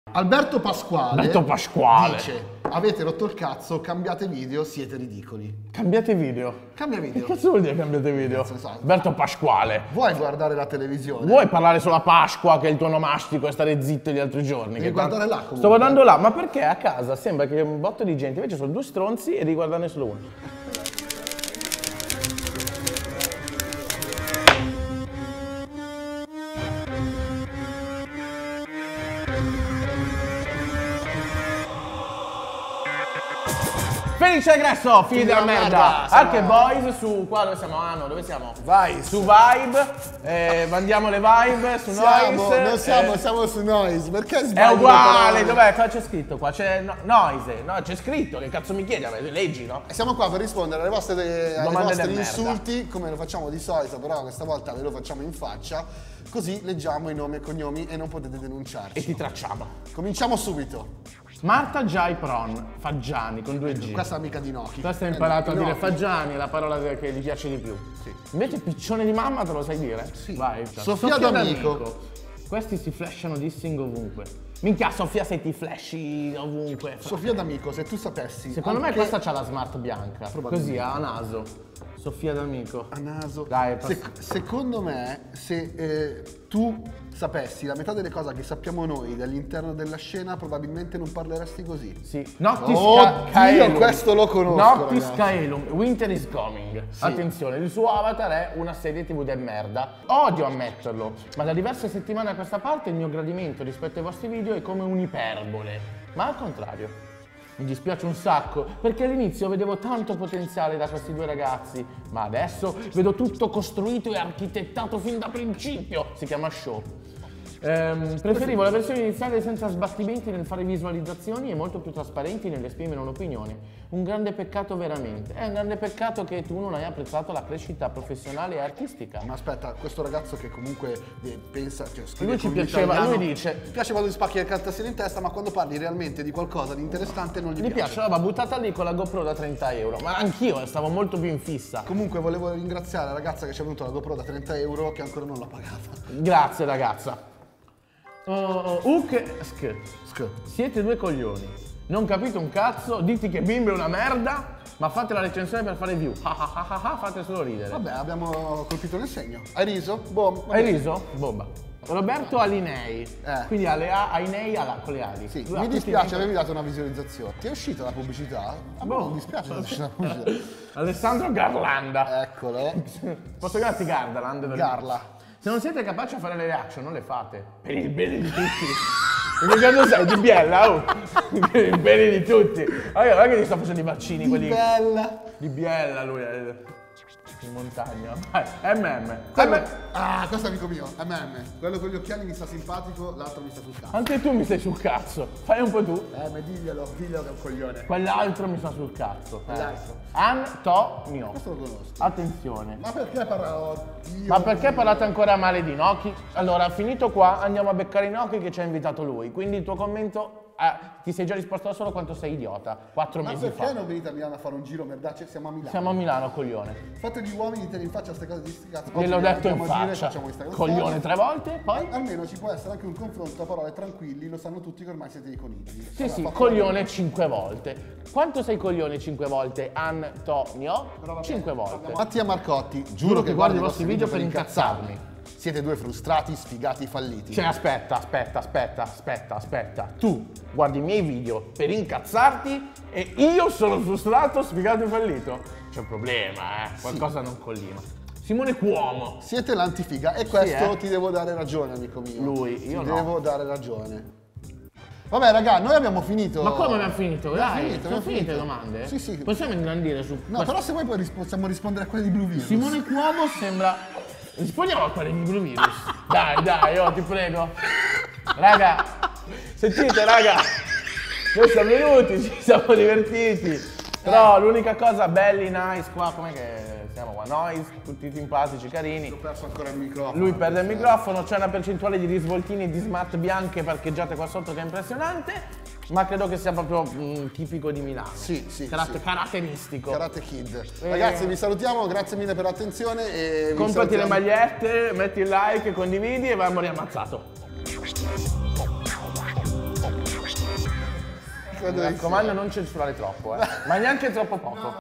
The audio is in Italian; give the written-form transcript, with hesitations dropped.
Alberto Pasquale dice: avete rotto il cazzo, cambiate video, siete ridicoli. Cambiate video? Cambia video. Che cazzo vuol dire cambiate video? Alberto Pasquale. Vuoi guardare la televisione? Vuoi parlare solo a Pasqua, che è il tuo onomastico, e stare zitto gli altri giorni? Devi guardare là comunque. Sto guardando là, ma perché a casa sembra che un botto di gente, invece sono due stronzi e devi guardarne solo uno. Felice regresso, figli della merda! Arche Boys su qua dove siamo? Ah no, dove siamo? Vice. Su Vibe, mandiamo le vibe su Noise. Siamo su Noise, perché sbagli? È uguale, dov'è? Cosa c'è scritto qua? C'è Noise, no, c'è scritto, che cazzo mi chiedi? Leggi, no? E siamo qua per rispondere alle vostri Domande insulti, come lo facciamo di solito, però questa volta ve lo facciamo in faccia, così leggiamo i nomi e cognomi e non potete denunciarci. E ti tracciamo. Cominciamo subito. Marta Jai Pron, Faggiani con 2G. Questa è amica di Noki. Questa hai imparato a dire Faggiani, è la parola che gli piace di più. Sì. Invece piccione di mamma te lo sai dire? Sì. Vai. Sofia D'Amico. Questi si flashano dissing ovunque. Minchia, Sofia, se ti flashi ovunque. Sofia D'Amico, se tu sapessi. Secondo me questa c'ha la smart bianca. Così, a naso. Sofia D'Amico. A naso. Dai, secondo me, se tu sapessi la metà delle cose che sappiamo noi dall'interno della scena, probabilmente non parleresti così. Sì. Noctis Io questo lo conosco. Noctis Caelum, Winter is Coming. Sì. Attenzione, il suo avatar è una serie TV del merda. Odio ammetterlo, ma da diverse settimane a questa parte il mio gradimento rispetto ai vostri video è come un'iperbole. Ma al contrario. Mi dispiace un sacco, perché all'inizio vedevo tanto potenziale da questi due ragazzi, ma adesso vedo tutto costruito e architettato fin da principio. Si chiama show. Preferivo la versione iniziale senza sbattimenti nel fare visualizzazioni e molto più trasparenti nell'esprimere un'opinione. Un grande peccato veramente. È un grande peccato che tu non hai apprezzato la crescita professionale e artistica. Ma aspetta, questo ragazzo che comunque pensa, cioè scrive lui ci piaceva, italiano, lui dice ti piace quando ti spacchi le cartassine in testa, ma quando parli realmente di qualcosa di interessante non gli piace. L'aveva buttata lì con la GoPro da 30 euro, ma anch'io stavo molto più in fissa. Comunque volevo ringraziare la ragazza che ci ha venuto la GoPro da 30 euro che ancora non l'ha pagata. Grazie ragazza. Siete due coglioni. Non capite un cazzo, dite che Bimbo è una merda, ma fate la recensione per fare view. Fate solo ridere. Vabbè, abbiamo colpito nel segno. Hai riso? Boh. Hai riso? Bomba. Roberto Alinei. Quindi Ainei con le ali. Sì, mi dispiace, avevi dato una visualizzazione. Ti è uscita la pubblicità? Non mi dispiace che sia uscita la pubblicità. Alessandro Garlanda. Eccolo. Posso chiamarti Garland? Garla. Se non siete capaci a fare le reaction, non le fate. Per il bene di tutti. Perché quando sei di Biella, per il bene di tutti. Guarda che ti sto facendo i vaccini, quelli. Di Biella. Di Biella lui è. In montagna. Vai, MM. Questo è amico mio, MM. Quello con gli occhiali mi sta simpatico, l'altro mi sta sul cazzo. Anche tu mi stai sul cazzo. Fai un po' tu. Ma diglielo che è un coglione. Quell'altro mi sta sul cazzo. Antonio. Questo lo conosco. Attenzione. Ma perché parlo? Ma perché parlate ancora male di Noki? Allora, finito qua, andiamo a beccare Noki che ci ha invitato lui. Quindi il tuo commento, ti sei già risposto da solo quanto sei idiota. 4 mesi fa. Ma perché non venite a Milano a fare un giro, merdacci? Siamo a Milano. Siamo a Milano, coglione. Fate gli uomini, te in faccia queste cose di sti cazzo. Gliel'ho detto in faccia. Coglione 3 volte, poi? Almeno ci può essere anche un confronto a parole tranquilli, lo sanno tutti che ormai siete dei conigli. Sì, coglione 5 volte. Quanto sei coglione 5 volte, Antonio? 5 volte. Mattia Marcotti, giuro che guardo i vostri video per incazzarmi. Siete due frustrati, sfigati, falliti. Cioè, aspetta. Tu guardi i miei video per incazzarti e io sono frustrato, sfigato e fallito. C'è un problema, qualcosa non collima. Simone Cuomo. Siete l'antifiga e questo ti devo dare ragione, amico mio. Io no. Devo dare ragione. Vabbè, raga, noi abbiamo finito. Ma come abbiamo finito? Dai, abbiamo finito le domande? Sì. Possiamo ingrandire su No, però se vuoi poi possiamo rispondere a quelle di Blue Virus. Simone Cuomo sembra... Rispondiamo a quelle di Blue Virus. Dai, ti prego. Raga, sentite, raga. Noi siamo venuti, ci siamo divertiti. Però l'unica cosa, belli, nice, qua, com'è che siamo qua? Noise, tutti simpatici, carini. Ho perso ancora il microfono. Lui perde il microfono, c'è una percentuale di risvoltini e di smart bianche parcheggiate qua sotto che è impressionante. Ma credo che sia proprio tipico di Milano. Sì. Caratteristico. Karate Kid. Ragazzi, vi salutiamo, grazie mille per l'attenzione e comprati le magliette, metti il like, condividi e vai a morire ammazzato. Mi raccomando, non censurare troppo, ma neanche troppo poco.